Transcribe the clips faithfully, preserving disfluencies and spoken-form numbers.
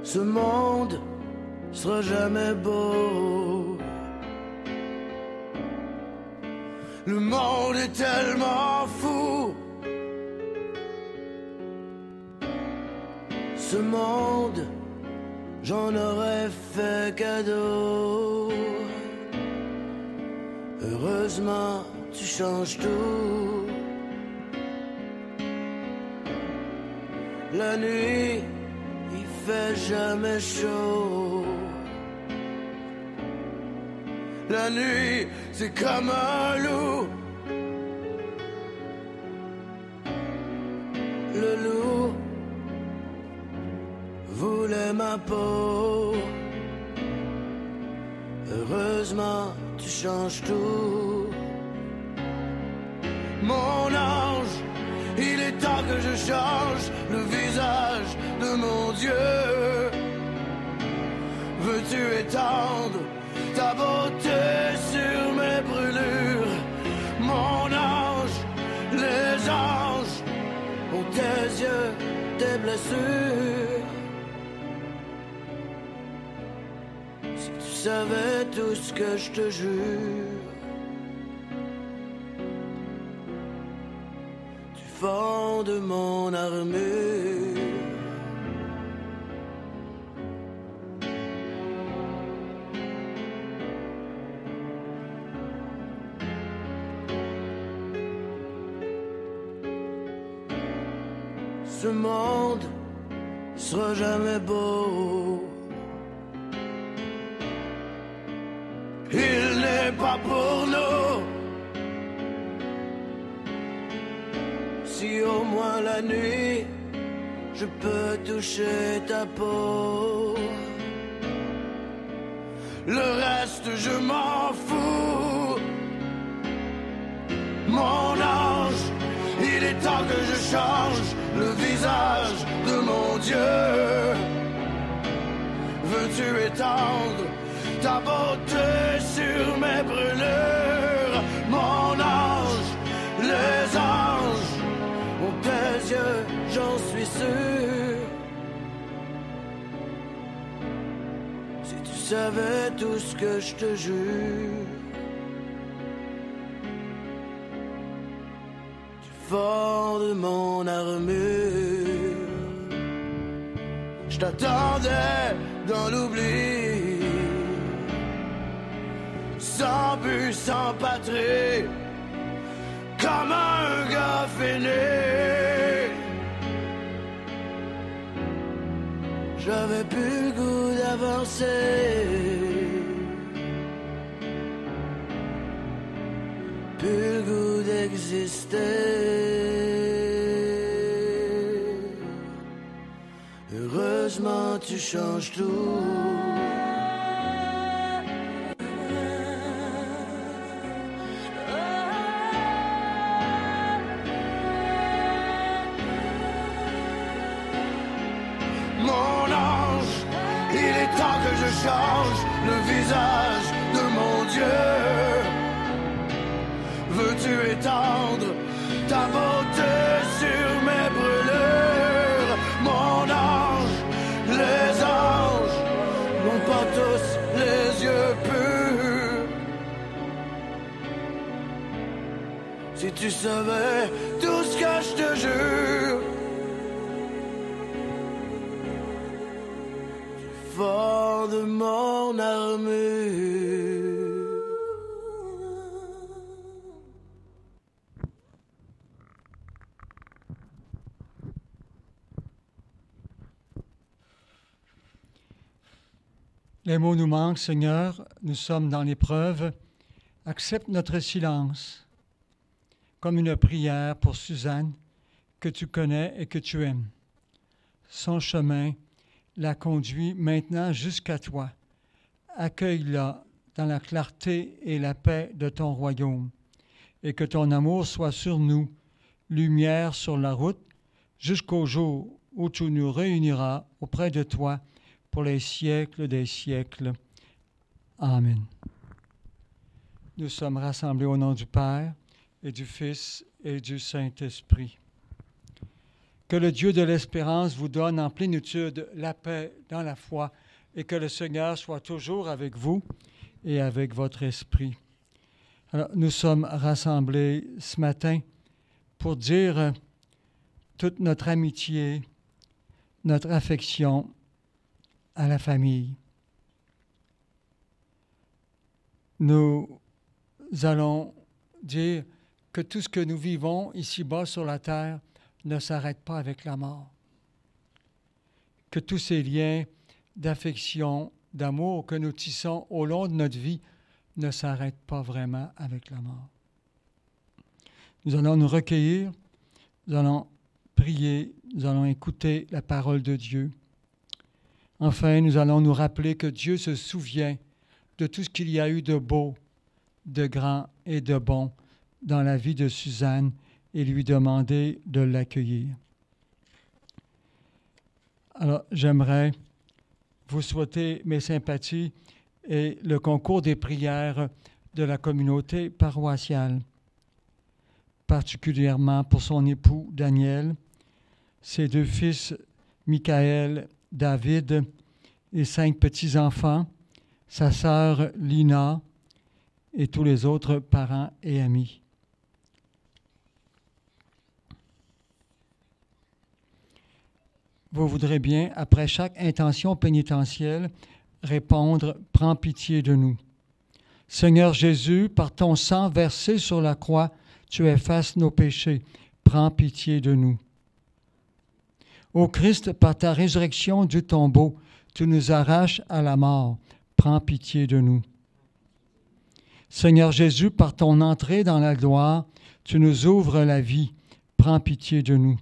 Ce monde sera jamais beau. Le monde est tellement fou. Ce monde, j'en aurais fait cadeau. Heureusement, tu changes tout. La nuit, il fait jamais chaud. La nuit, c'est comme un loup. Le loup voulait ma peau. Heureusement, tu changes tout. Mon ange, il est temps que je change le visage de mon Dieu. Veux-tu étendre ta beauté sur mes brûlures? Mon ange, les anges ont tes yeux, tes blessures. Si tu savais tout ce que je te jure, tu fondes mon armure. Ce monde sera jamais beau. Il n'est pas pour nous. Si au moins la nuit je peux toucher ta peau, le reste je m'en fous. Mon ange, il est temps que je change le visage de mon Dieu. Veux-tu étendre ta beauté sur mes brûlures? Mon ange, les anges ont tes yeux, j'en suis sûr. Si tu savais tout ce que je te jure, fort de mon armure. Je t'attendais dans l'oubli, sans but, sans patrie, comme un gars fainé. J'avais plus le goût d'avancer, plus le goût d'exister. Heureusement, tu changes tout. Mon ange, il est temps que je change le visage de mon Dieu. Veux-tu étendre ta beauté sur mes brûlures? Mon ange, les anges n'ont pas tous les yeux purs. Si tu savais tout ce que je te jure, tu fort de mon armure. Les mots nous manquent, Seigneur, nous sommes dans l'épreuve. Accepte notre silence comme une prière pour Suzanne, que tu connais et que tu aimes. Son chemin la conduit maintenant jusqu'à toi. Accueille-la dans la clarté et la paix de ton royaume, et que ton amour soit sur nous, lumière sur la route, jusqu'au jour où tu nous réuniras auprès de toi pour les siècles des siècles. Amen. Nous sommes rassemblés au nom du Père et du Fils et du Saint-Esprit. Que le Dieu de l'espérance vous donne en plénitude la paix dans la foi et que le Seigneur soit toujours avec vous et avec votre esprit. Alors, nous sommes rassemblés ce matin pour dire toute notre amitié, notre affection à la famille. Nous allons dire que tout ce que nous vivons ici-bas sur la terre ne s'arrête pas avec la mort. Que tous ces liens d'affection, d'amour que nous tissons au long de notre vie ne s'arrêtent pas vraiment avec la mort. Nous allons nous recueillir, nous allons prier, nous allons écouter la parole de Dieu. Enfin, nous allons nous rappeler que Dieu se souvient de tout ce qu'il y a eu de beau, de grand et de bon dans la vie de Suzanne et lui demander de l'accueillir. Alors, j'aimerais vous souhaiter mes sympathies et le concours des prières de la communauté paroissiale, particulièrement pour son époux Daniel, ses deux fils Michael, David et cinq petits-enfants, sa sœur Lina et tous les autres parents et amis. Vous voudrez bien, après chaque intention pénitentielle, répondre « Prends pitié de nous ». Seigneur Jésus, par ton sang versé sur la croix, tu effaces nos péchés. Prends pitié de nous. Ô Christ, par ta résurrection du tombeau, tu nous arraches à la mort. Prends pitié de nous. Seigneur Jésus, par ton entrée dans la gloire, tu nous ouvres la vie. Prends pitié de nous.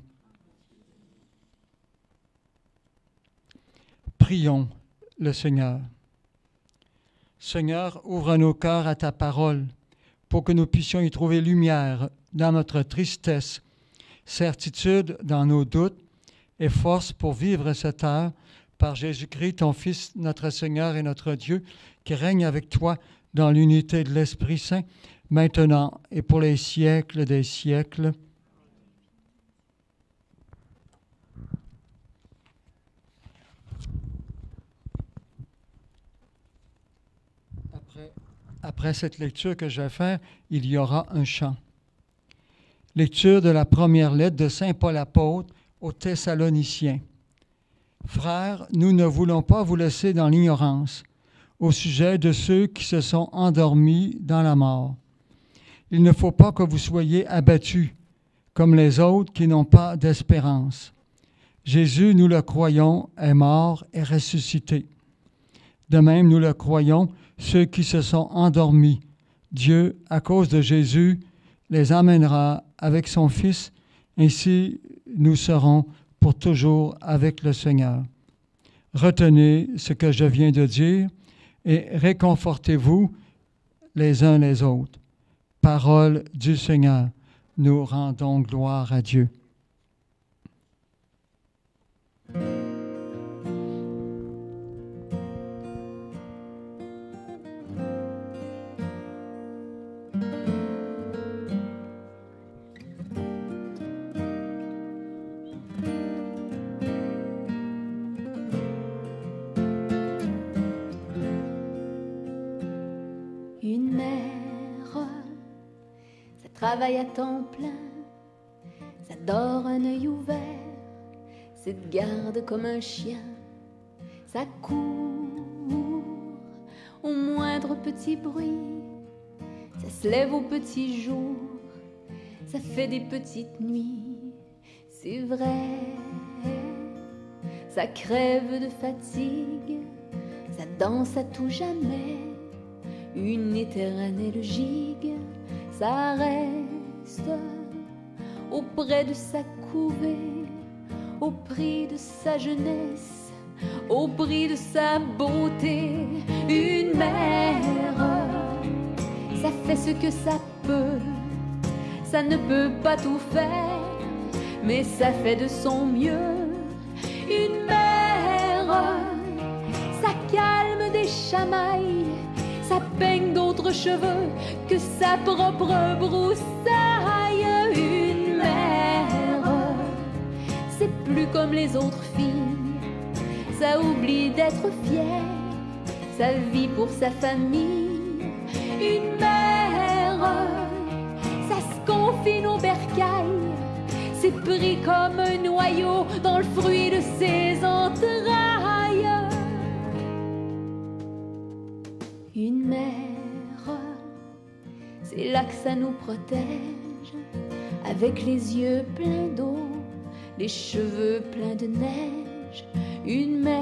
Prions le Seigneur. Seigneur, ouvre nos cœurs à ta parole pour que nous puissions y trouver lumière dans notre tristesse, certitude dans nos doutes et force pour vivre cette heure par Jésus-Christ, ton Fils, notre Seigneur et notre Dieu, qui règne avec toi dans l'unité de l'Esprit Saint, maintenant et pour les siècles des siècles. Après, après cette lecture que je vais faire, il y aura un chant. Lecture de la première lettre de Saint Paul apôtre aux Thessaloniciens. Frères, nous ne voulons pas vous laisser dans l'ignorance au sujet de ceux qui se sont endormis dans la mort. Il ne faut pas que vous soyez abattus comme les autres qui n'ont pas d'espérance. Jésus, nous le croyons, est mort et ressuscité. De même, nous le croyons, ceux qui se sont endormis. Dieu, à cause de Jésus, les emmènera avec son Fils. Ainsi, nous serons pour toujours avec le Seigneur. Retenez ce que je viens de dire et réconfortez-vous les uns les autres. Parole du Seigneur. Nous rendons gloire à Dieu. Une mère, ça travaille à temps plein, ça dort un œil ouvert, ça te garde comme un chien, ça court au moindre petit bruit, ça se lève au petit jour, ça fait des petites nuits, c'est vrai, ça crève de fatigue, ça danse à tout jamais. Une éternelle gigue, ça reste auprès de sa couvée, au prix de sa jeunesse, au prix de sa beauté. Une mère, ça fait ce que ça peut, ça ne peut pas tout faire, mais ça fait de son mieux. Une mère, ça calme des chamailles, ça peigne d'autres cheveux que sa propre broussaille. Une mère, c'est comme les autres filles. Ça oublie d'être fière, ça vit pour sa famille. Une mère, ça se confine au bercail, c'est pris comme un noyau dans le fruit de ses entrailles. Une mère, c'est là que ça nous protège, avec les yeux pleins d'eau, les cheveux pleins de neige. Une mère,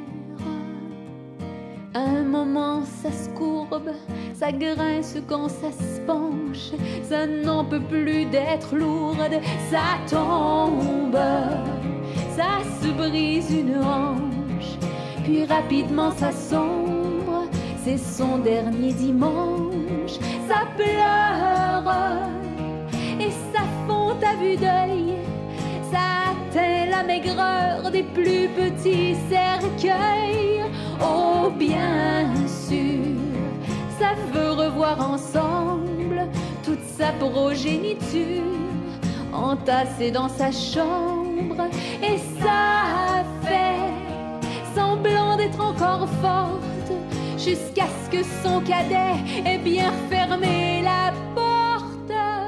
à un moment ça se courbe, ça grince quand ça se penche, ça n'en peut plus d'être lourde, ça tombe, ça se brise une hanche, puis rapidement ça sombre, c'est son dernier dimanche. Ça pleure et ça fond à vue d'œil, ça atteint la maigreur des plus petits cercueils. Oh bien sûr, ça veut revoir ensemble toute sa progéniture entassée dans sa chambre, et ça fait semblant d'être encore forte jusqu'à ce que son cadet ait bien fermé la porte.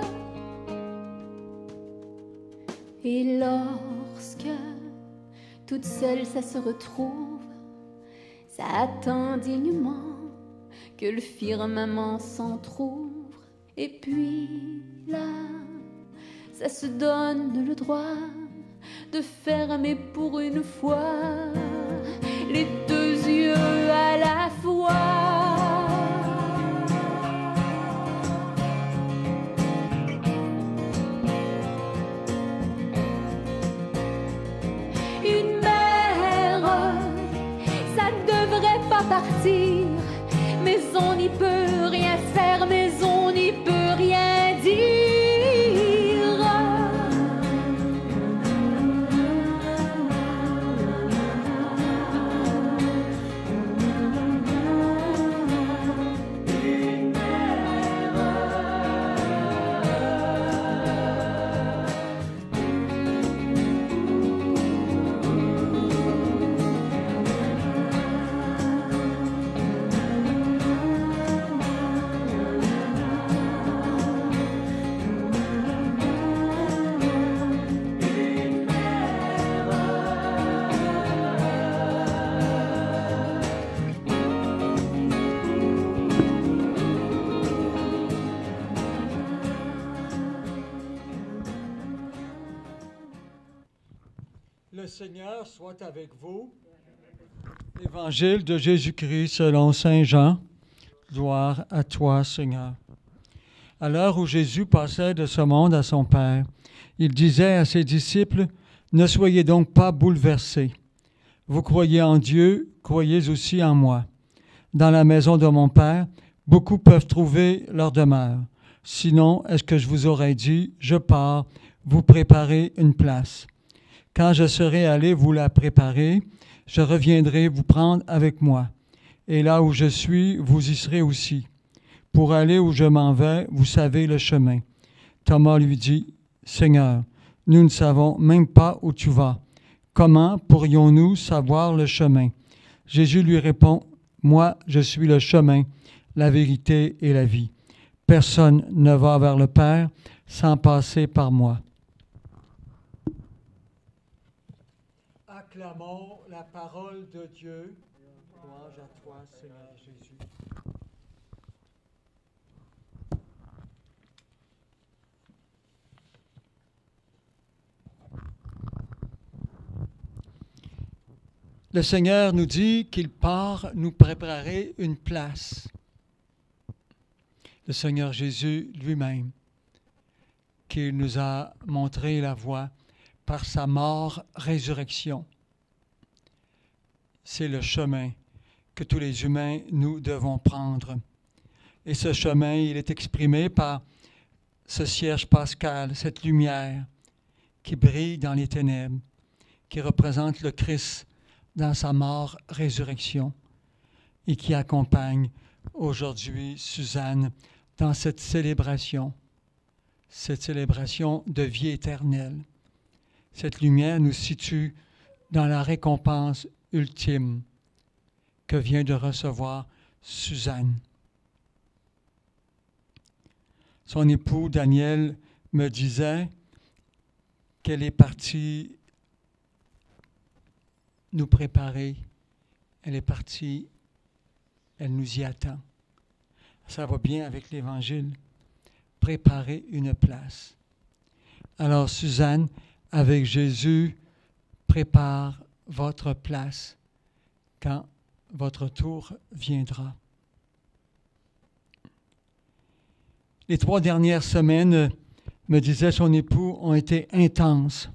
Et lorsque toute seule ça se retrouve, ça attend dignement que le firmament s'entr'ouvre. Et puis là, ça se donne le droit de fermer pour une fois les deux yeux à la fois. Une mère, ça devrait pas partir, mais on n'y peut rien faire, mais on n'y peut rien dire. Le Seigneur soit avec vous. Évangile de Jésus-Christ selon saint Jean. Gloire à toi, Seigneur. À l'heure où Jésus passait de ce monde à son Père, il disait à ses disciples, « Ne soyez donc pas bouleversés. Vous croyez en Dieu, croyez aussi en moi. Dans la maison de mon Père, beaucoup peuvent trouver leur demeure. Sinon, est-ce que je vous aurais dit, je pars, vous préparer une place. Quand je serai allé vous la préparer, je reviendrai vous prendre avec moi. Et là où je suis, vous y serez aussi. Pour aller où je m'en vais, vous savez le chemin. » Thomas lui dit, « Seigneur, nous ne savons même pas où tu vas. Comment pourrions-nous savoir le chemin? » Jésus lui répond, « Moi, je suis le chemin, la vérité et la vie. Personne ne va vers le Père sans passer par moi. » Acclamons la parole de Dieu. Louange à toi, Seigneur Jésus. Le Seigneur nous dit qu'il part nous préparer une place. Le Seigneur Jésus lui-même, qui nous a montré la voie par sa mort-résurrection. C'est le chemin que tous les humains, nous devons prendre. Et ce chemin, il est exprimé par ce cierge pascal, cette lumière qui brille dans les ténèbres, qui représente le Christ dans sa mort-résurrection et qui accompagne aujourd'hui Suzanne dans cette célébration, cette célébration de vie éternelle. Cette lumière nous situe dans la récompense ultime que vient de recevoir Suzanne. Son époux Daniel me disait qu'elle est partie nous préparer. Elle est partie, elle nous y attend. Ça va bien avec l'Évangile. Préparer une place. Alors Suzanne, avec Jésus, prépare votre place quand votre tour viendra. Les trois dernières semaines, me disait son époux, ont été intenses.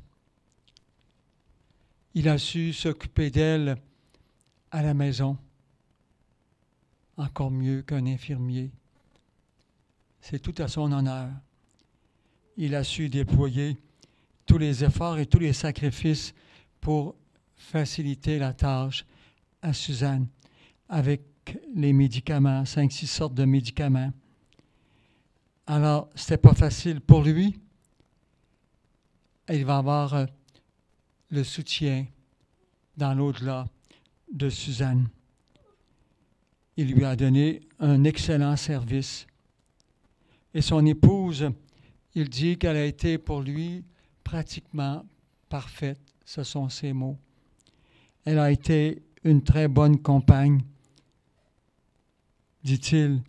Il a su s'occuper d'elle à la maison, encore mieux qu'un infirmier. C'est tout à son honneur. Il a su déployer tous les efforts et tous les sacrifices pour faciliter la tâche à Suzanne avec les médicaments, cinq, six sortes de médicaments. Alors, ce n'était pas facile pour lui. Il va avoir euh, le soutien dans l'au-delà de Suzanne. Il lui a donné un excellent service. Et son épouse, il dit qu'elle a été pour lui pratiquement parfaite. Ce sont ses mots. Elle a été une très bonne compagne, dit-il,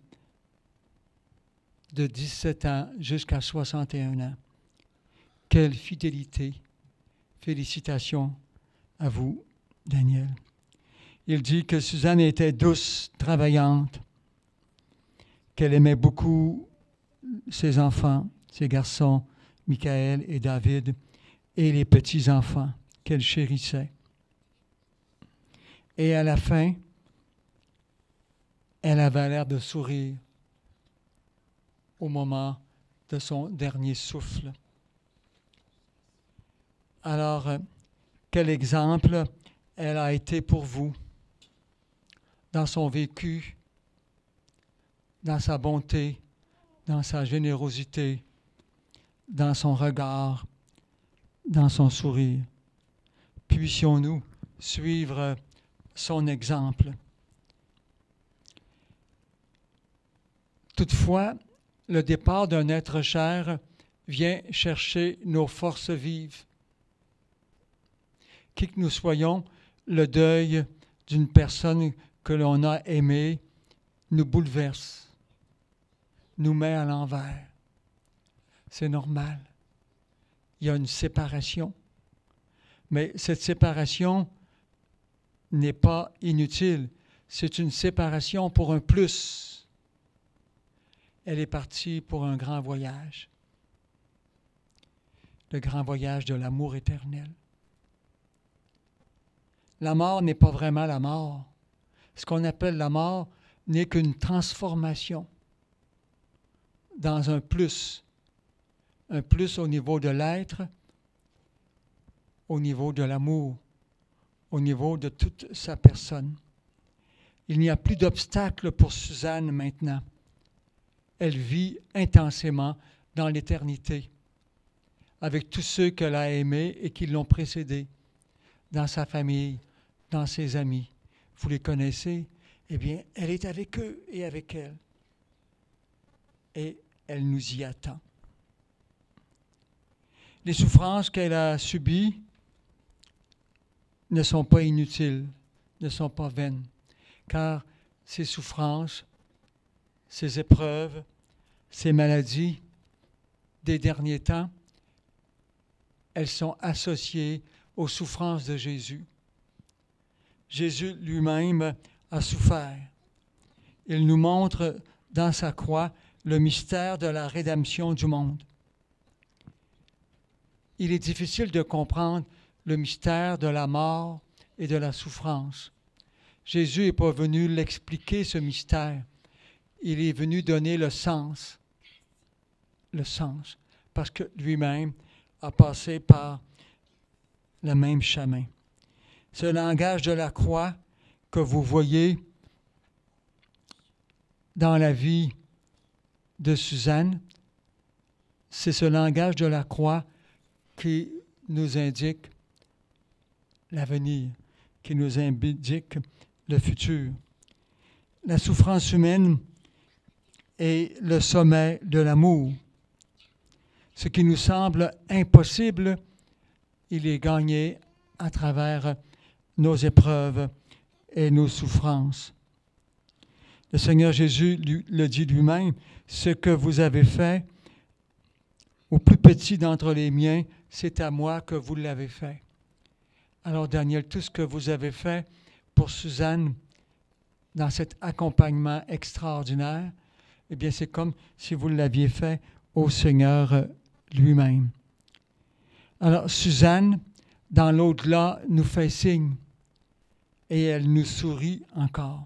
de dix-sept ans jusqu'à soixante et un ans. Quelle fidélité! Félicitations à vous, Daniel. Il dit que Suzanne était douce, travaillante, qu'elle aimait beaucoup ses enfants, ses garçons, Michael et David, et les petits-enfants qu'elle chérissait. Et à la fin, elle avait l'air de sourire au moment de son dernier souffle. Alors, quel exemple elle a été pour vous dans son vécu, dans sa bonté, dans sa générosité, dans son regard, dans son sourire. Puissions-nous suivre son exemple. Toutefois, le départ d'un être cher vient chercher nos forces vives. Qui que nous soyons, le deuil d'une personne que l'on a aimée nous bouleverse, nous met à l'envers. C'est normal. Il y a une séparation. Mais cette séparation n'est pas inutile. C'est une séparation pour un plus. Elle est partie pour un grand voyage. Le grand voyage de l'amour éternel. La mort n'est pas vraiment la mort. Ce qu'on appelle la mort n'est qu'une transformation dans un plus. Un plus au niveau de l'être, au niveau de l'amour, au niveau de toute sa personne. Il n'y a plus d'obstacle pour Suzanne maintenant. Elle vit intensément dans l'éternité, avec tous ceux qu'elle a aimés et qui l'ont précédée, dans sa famille, dans ses amis. Vous les connaissez? Eh bien, elle est avec eux et avec elle. Et elle nous y attend. Les souffrances qu'elle a subies ne sont pas inutiles, ne sont pas vaines, car ces souffrances, ces épreuves, ces maladies des derniers temps, elles sont associées aux souffrances de Jésus. Jésus lui-même a souffert. Il nous montre dans sa croix le mystère de la rédemption du monde. Il est difficile de comprendre le mystère de la mort et de la souffrance. Jésus n'est pas venu l'expliquer, ce mystère. Il est venu donner le sens. Le sens. Parce que lui-même a passé par le même chemin. Ce langage de la croix que vous voyez dans la vie de Suzanne, c'est ce langage de la croix qui nous indique l'avenir, qui nous indique le futur. La souffrance humaine est le sommet de l'amour. Ce qui nous semble impossible, il est gagné à travers nos épreuves et nos souffrances. Le Seigneur Jésus lui, le dit lui-même, « Ce que vous avez fait au plus petit d'entre les miens, c'est à moi que vous l'avez fait. » Alors Daniel, tout ce que vous avez fait pour Suzanne dans cet accompagnement extraordinaire, eh bien c'est comme si vous l'aviez fait au Seigneur lui-même. Alors Suzanne, dans l'au-delà, nous fait signe et elle nous sourit encore.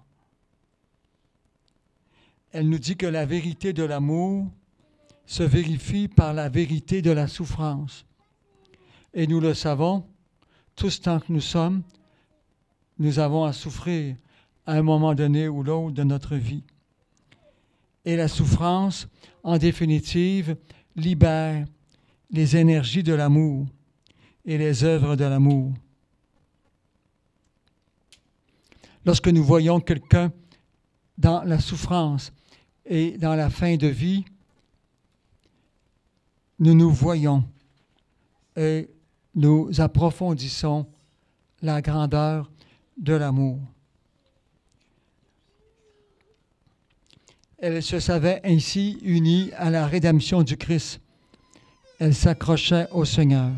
Elle nous dit que la vérité de l'amour se vérifie par la vérité de la souffrance. Et nous le savons, tous tant que nous sommes, nous avons à souffrir à un moment donné ou l'autre de notre vie. Et la souffrance, en définitive, libère les énergies de l'amour et les œuvres de l'amour. Lorsque nous voyons quelqu'un dans la souffrance et dans la fin de vie, nous nous voyons et nous approfondissons la grandeur de l'amour. Elle se savait ainsi unie à la rédemption du Christ. Elle s'accrochait au Seigneur.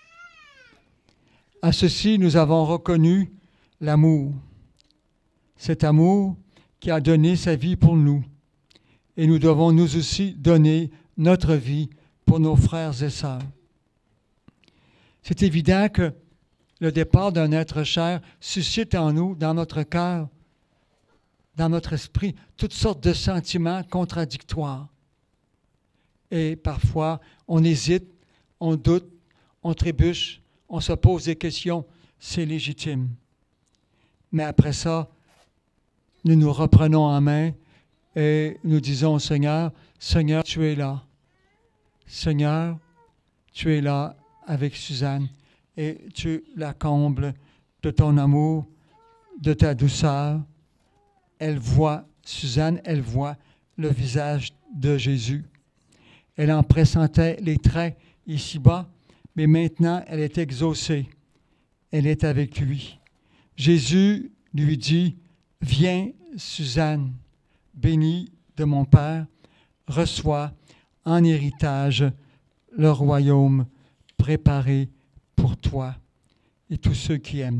À ceci, nous avons reconnu l'amour. Cet amour qui a donné sa vie pour nous. Et nous devons nous aussi donner notre vie pour nos frères et sœurs. C'est évident que le départ d'un être cher suscite en nous, dans notre cœur, dans notre esprit, toutes sortes de sentiments contradictoires. Et parfois, on hésite, on doute, on trébuche, on se pose des questions, c'est légitime. Mais après ça, nous nous reprenons en main et nous disons au Seigneur, Seigneur, tu es là. Seigneur, tu es là avec Suzanne et tu la combles de ton amour, de ta douceur. Elle voit, Suzanne, elle voit le visage de Jésus. Elle en pressentait les traits ici-bas, mais maintenant elle est exaucée. Elle est avec lui. Jésus lui dit, « Viens, Suzanne, bénie de mon Père, reçois en héritage le royaume préparé pour toi et tous ceux qui aiment. »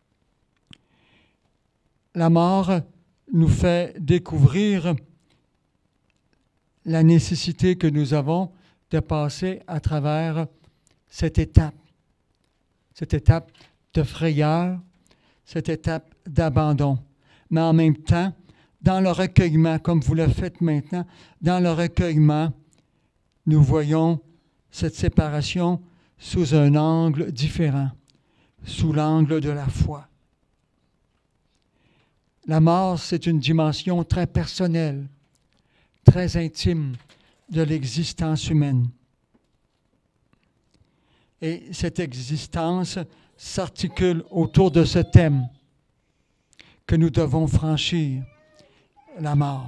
La mort nous fait découvrir la nécessité que nous avons de passer à travers cette étape, cette étape de frayeur, cette étape d'abandon. Mais en même temps, dans le recueillement, comme vous le faites maintenant, dans le recueillement, nous voyons cette séparation sous un angle différent, sous l'angle de la foi. La mort, c'est une dimension très personnelle, très intime de l'existence humaine. Et cette existence s'articule autour de ce thème que nous devons franchir, la mort.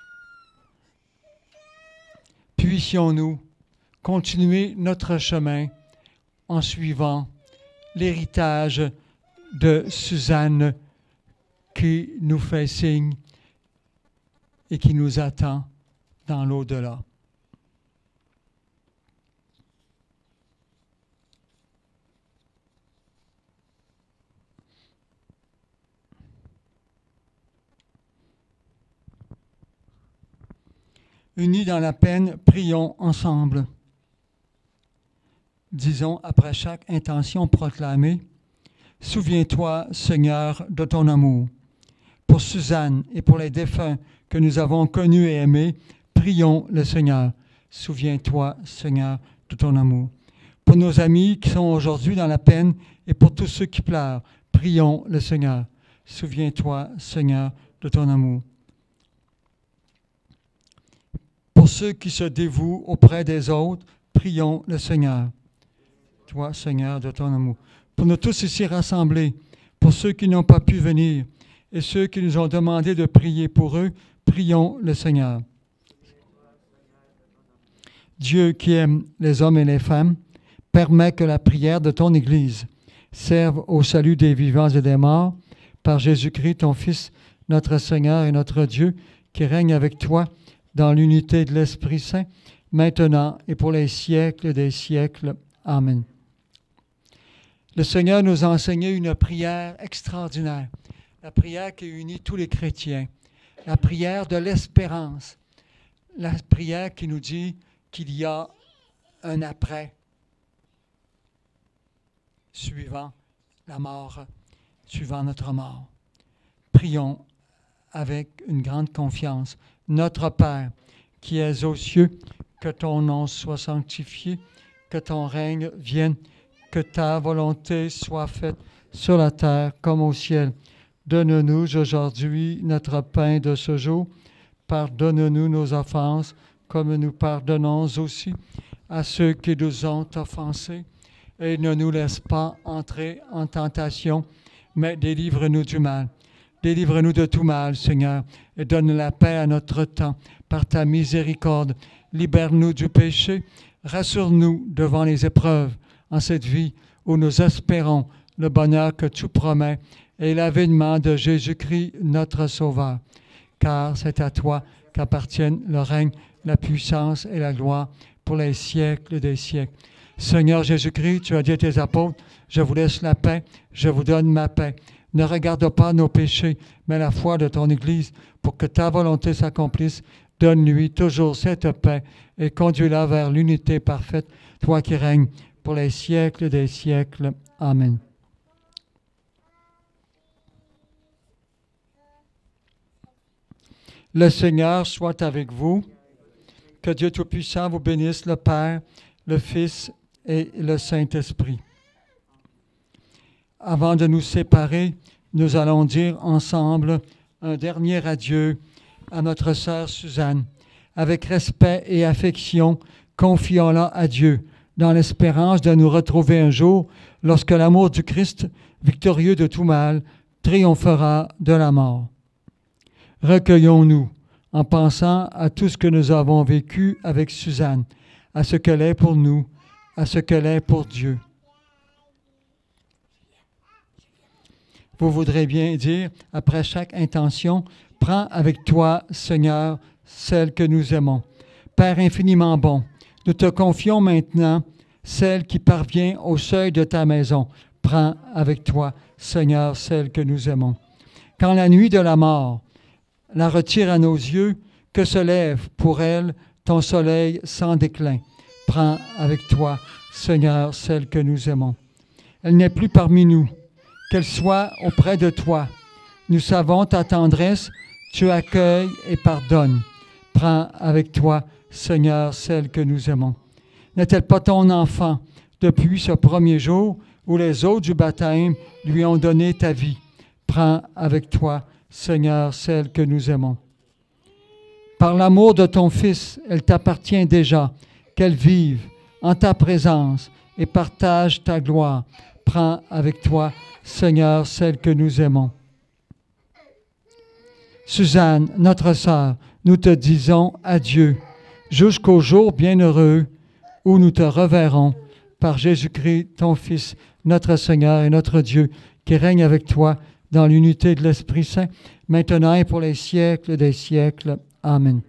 Puissions-nous continuer notre chemin en suivant l'héritage de Suzanne qui nous fait signe et qui nous attend dans l'au-delà. Unis dans la peine, prions ensemble. Disons après chaque intention proclamée, « Souviens-toi, Seigneur, de ton amour. » Pour Suzanne et pour les défunts que nous avons connus et aimés, prions le Seigneur. « Souviens-toi, Seigneur, de ton amour. » Pour nos amis qui sont aujourd'hui dans la peine et pour tous ceux qui pleurent, prions le Seigneur. « Souviens-toi, Seigneur, de ton amour. » Pour ceux qui se dévouent auprès des autres, prions le Seigneur. toi, Seigneur, de ton amour. Pour nous tous ici rassemblés, pour ceux qui n'ont pas pu venir et ceux qui nous ont demandé de prier pour eux, prions le Seigneur. Dieu qui aime les hommes et les femmes, permet que la prière de ton Église serve au salut des vivants et des morts par Jésus-Christ, ton Fils, notre Seigneur et notre Dieu, qui règne avec toi dans l'unité de l'Esprit Saint, maintenant et pour les siècles des siècles. Amen. Le Seigneur nous a enseigné une prière extraordinaire, la prière qui unit tous les chrétiens, la prière de l'espérance, la prière qui nous dit qu'il y a un après, suivant la mort, suivant notre mort. Prions avec une grande confiance. Notre Père, qui es aux cieux, que ton nom soit sanctifié, que ton règne vienne, que ta volonté soit faite sur la terre comme au ciel. Donne-nous aujourd'hui notre pain de ce jour. Pardonne-nous nos offenses, comme nous pardonnons aussi à ceux qui nous ont offensés. Et ne nous laisse pas entrer en tentation, mais délivre-nous du mal. Délivre-nous de tout mal, Seigneur, et donne la paix à notre temps. Par ta miséricorde, libère-nous du péché. Rassure-nous devant les épreuves en cette vie où nous espérons le bonheur que tu promets et l'avènement de Jésus-Christ, notre Sauveur. Car c'est à toi qu'appartiennent le règne, la puissance et la gloire pour les siècles des siècles. Seigneur Jésus-Christ, tu as dit à tes apôtres, je vous laisse la paix, je vous donne ma paix. Ne regarde pas nos péchés, mais la foi de ton Église, pour que ta volonté s'accomplisse. Donne-lui toujours cette paix et conduis-la vers l'unité parfaite, toi qui règnes pour les siècles des siècles. Amen. Le Seigneur soit avec vous. Que Dieu Tout-Puissant vous bénisse, le Père, le Fils et le Saint-Esprit. Avant de nous séparer, nous allons dire ensemble un dernier adieu à notre sœur Suzanne. Avec respect et affection, confions-la à Dieu, dans l'espérance de nous retrouver un jour lorsque l'amour du Christ, victorieux de tout mal, triomphera de la mort. Recueillons-nous en pensant à tout ce que nous avons vécu avec Suzanne, à ce qu'elle est pour nous, à ce qu'elle est pour Dieu. Vous voudrez bien dire, après chaque intention, « Prends avec toi, Seigneur, celle que nous aimons. » Père infiniment bon, nous te confions maintenant celle qui parvient au seuil de ta maison. Prends avec toi, Seigneur, celle que nous aimons. Quand la nuit de la mort la retire à nos yeux, que se lève pour elle ton soleil sans déclin. Prends avec toi, Seigneur, celle que nous aimons. Elle n'est plus parmi nous, qu'elle soit auprès de toi. Nous savons ta tendresse, tu accueilles et pardonnes. Prends avec toi, Seigneur, celle que nous aimons. N'est-elle pas ton enfant depuis ce premier jour où les eaux du baptême lui ont donné ta vie? Prends avec toi, Seigneur, celle que nous aimons. Par l'amour de ton Fils, elle t'appartient déjà, qu'elle vive en ta présence et partage ta gloire. Prends avec toi, Seigneur, celle que nous aimons. Suzanne, notre sœur, nous te disons adieu, jusqu'au jour bienheureux où nous te reverrons par Jésus-Christ, ton Fils, notre Seigneur et notre Dieu, qui règne avec toi dans l'unité de l'Esprit Saint, maintenant et pour les siècles des siècles. Amen.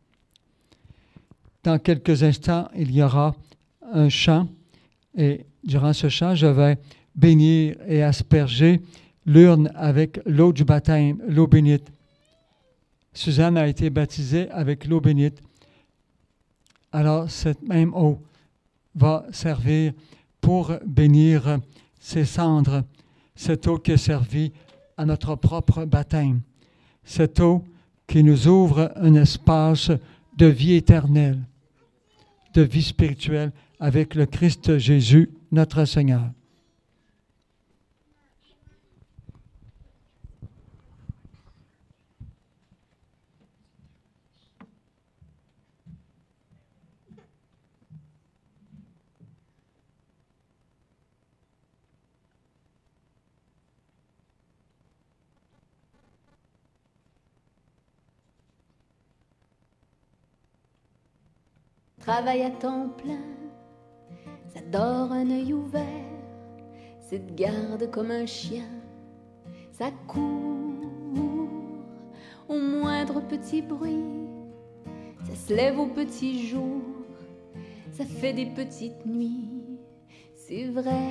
Dans quelques instants, il y aura un chant, et durant ce chant, je vais bénir et asperger l'urne avec l'eau du baptême, l'eau bénite. Suzanne a été baptisée avec l'eau bénite. Alors, cette même eau va servir pour bénir ses cendres, cette eau qui a servi à notre propre baptême, cette eau qui nous ouvre un espace de vie éternelle, de vie spirituelle avec le Christ Jésus, notre Seigneur. travaille à temps plein, ça dort un œil ouvert, ça te garde comme un chien, ça court au moindre petit bruit, ça se lève au petit jour, ça fait des petites nuits, c'est vrai,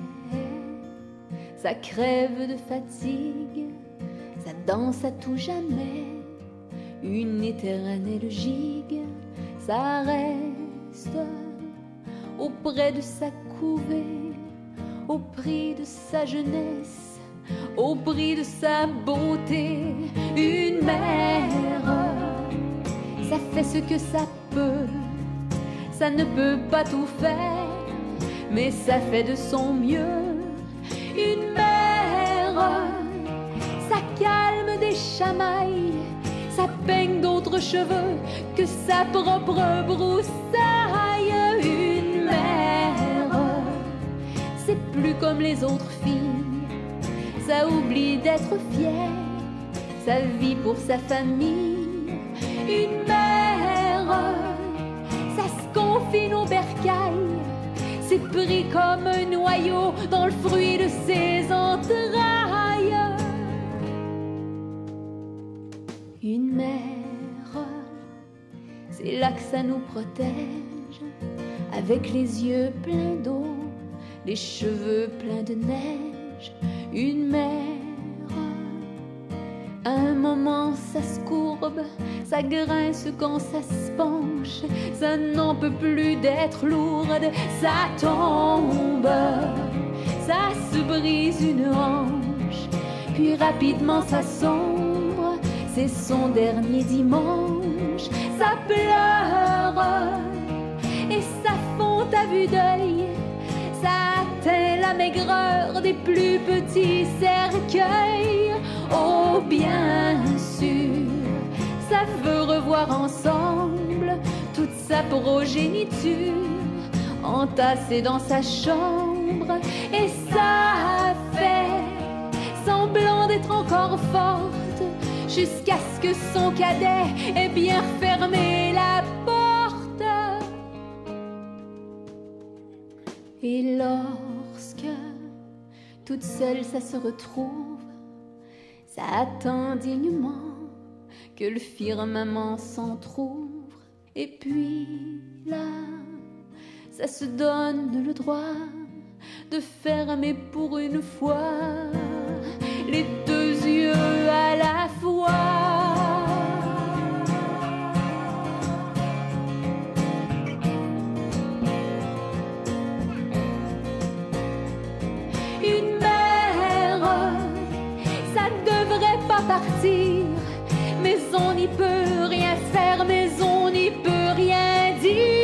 ça crève de fatigue, ça danse à tout jamais, une éternelle gigue, ça reste auprès de sa couvée, au prix de sa jeunesse, au prix de sa beauté. Une mère, ça fait ce que ça peut, ça ne peut pas tout faire, mais ça fait de son mieux. Une mère, ça calme des chamailles, ça peigne d'autres cheveux que sa propre broussaille. Une mère, c'est plus comme les autres filles, ça oublie d'être fière, ça vit pour sa famille. Une mère, ça se confine au bercail, c'est pris comme un noyau dans le fruit de ses entrailles. Une mère, c'est là que ça nous protège, avec les yeux pleins d'eau, les cheveux pleins de neige. Une mère, à un moment ça se courbe, ça grince quand ça se penche, ça n'en peut plus d'être lourde, ça tombe, ça se brise une hanche, puis rapidement ça sombre, c'est son dernier dimanche. Ça pleure et ça fond à vue d'œil, ça atteint la maigreur des plus petits cercueils. Oh bien sûr, ça veut revoir ensemble toute sa progéniture entassée dans sa chambre, et ça fait semblant d'être encore forte jusqu'à ce que son cadet ait bien fermé la porte. Et lorsque toute seule ça se retrouve, ça attend dignement que le firmament s'entr'ouvre, et puis là ça se donne le droit de fermer pour une fois les deux yeux à la fois. Une mère, ça devrait pas partir, mais on n'y peut rien faire, mais on n'y peut rien dire.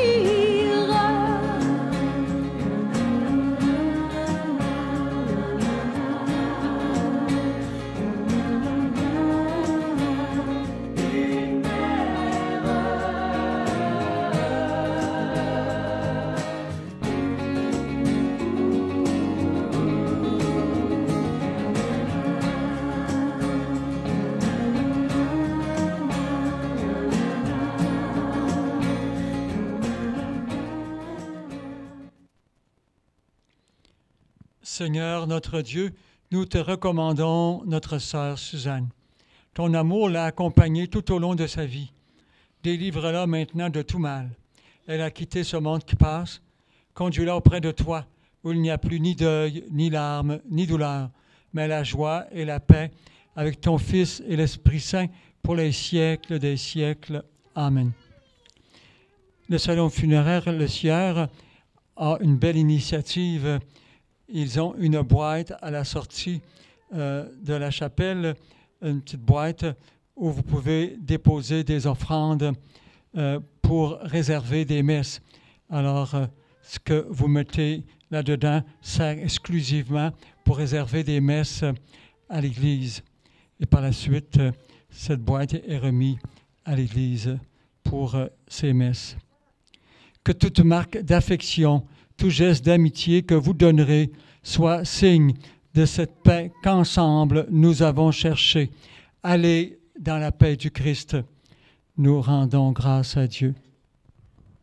Seigneur notre Dieu, nous te recommandons notre sœur Suzanne. Ton amour l'a accompagnée tout au long de sa vie. Délivre-la maintenant de tout mal. Elle a quitté ce monde qui passe. Conduis-la auprès de toi, où il n'y a plus ni deuil, ni larmes, ni douleur, mais la joie et la paix avec ton Fils et l'Esprit Saint pour les siècles des siècles. Amen. Le salon funéraire Le Sieur a une belle initiative. Ils ont une boîte à la sortie euh, de la chapelle, une petite boîte où vous pouvez déposer des offrandes euh, pour réserver des messes. Alors, euh, ce que vous mettez là-dedans sert exclusivement pour réserver des messes à l'Église. Et par la suite, euh, cette boîte est remise à l'Église pour euh, ces messes. Que toute marque d'affection, tout geste d'amitié que vous donnerez soit signe de cette paix qu'ensemble nous avons cherchée. Allez dans la paix du Christ. Nous rendons grâce à Dieu.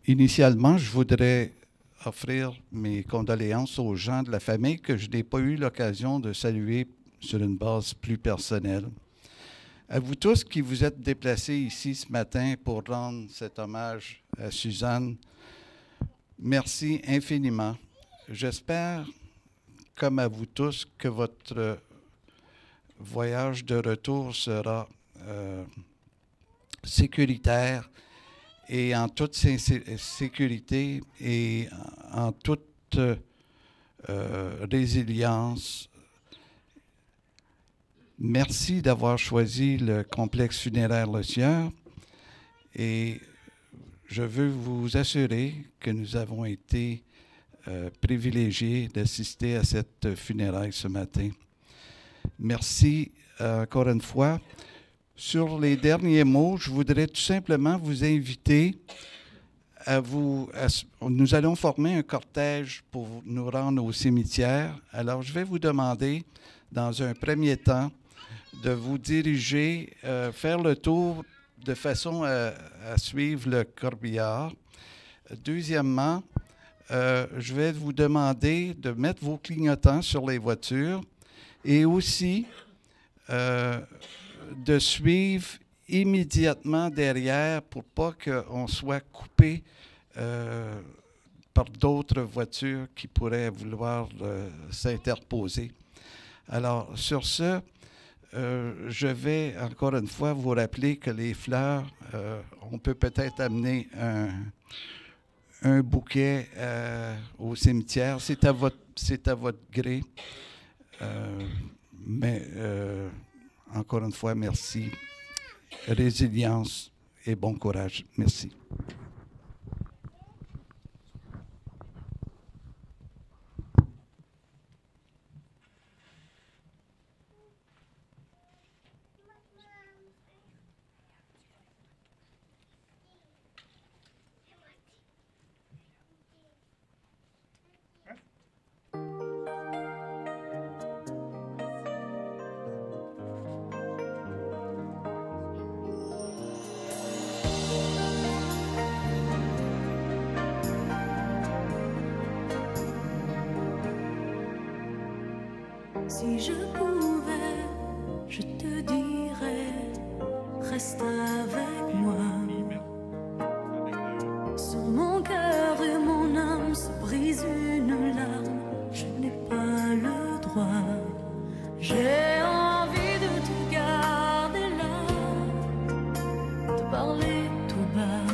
initialement, je voudrais offrir mes condoléances aux gens de la famille que je n'ai pas eu l'occasion de saluer sur une base plus personnelle. À vous tous qui vous êtes déplacés ici ce matin pour rendre cet hommage à Suzanne, merci infiniment. J'espère, comme à vous tous, que votre voyage de retour sera euh, sécuritaire et en toute sécurité et en toute euh, résilience. Merci d'avoir choisi le complexe funéraire Le Sieur et je veux vous assurer que nous avons été euh, privilégiés d'assister à cette funéraille ce matin. Merci euh, encore une fois. Sur les derniers mots, je voudrais tout simplement vous inviter à vous... À, nous allons former un cortège pour nous rendre au cimetière. Alors, je vais vous demander, dans un premier temps, de vous diriger, euh, faire le tour de façon à, à suivre le corbillard. Deuxièmement, euh, je vais vous demander de mettre vos clignotants sur les voitures et aussi... Euh, de suivre immédiatement derrière pour pas qu'on soit coupé euh, par d'autres voitures qui pourraient vouloir euh, s'interposer. Alors, sur ce, euh, je vais encore une fois vous rappeler que les fleurs, euh, on peut peut-être amener un, un bouquet euh, au cimetière. C'est à votre, c'est à votre gré. Euh, mais... Euh, Encore une fois, merci. Résilience et bon courage. Merci. Si je pouvais, je te dirais, reste avec moi. Sur mon cœur et mon âme se brise une larme, je n'ai pas le droit. J'ai envie de te garder là, de parler tout bas.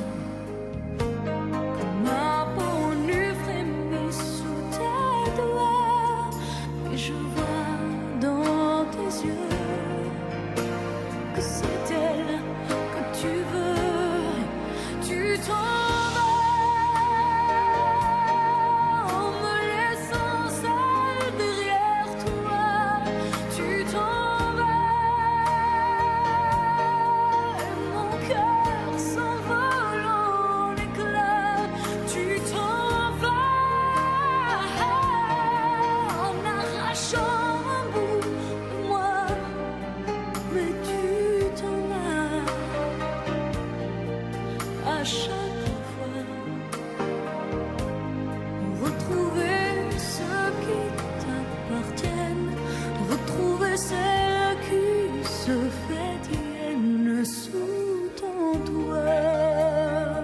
Ma peau nue frémit sous tes doigts, et je vois dans tes yeux que c'est elle que tu veux. Tu t'en vas en me laissant seule derrière toi. Tu t'en vas et mon cœur s'envole en éclats. Tu t'en vas en arrachant à chaque fois pour retrouver ceux qui t'appartiennent, retrouver celles qui se fait tiennent sous ton toit.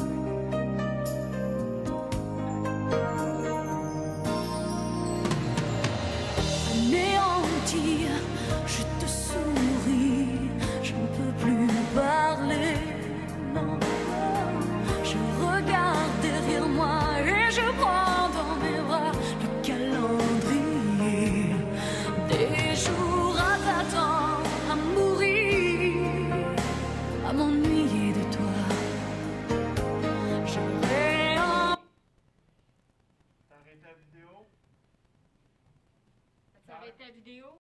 Anéanti, je te souris, je ne peux plus parler. Non. Je regarde derrière moi et je prends dans mes bras le calendrier des jours à t'attendre, à mourir, à m'ennuyer de toi. J'aurais en... T'arrêtes la vidéo? T'arrêtes la vidéo?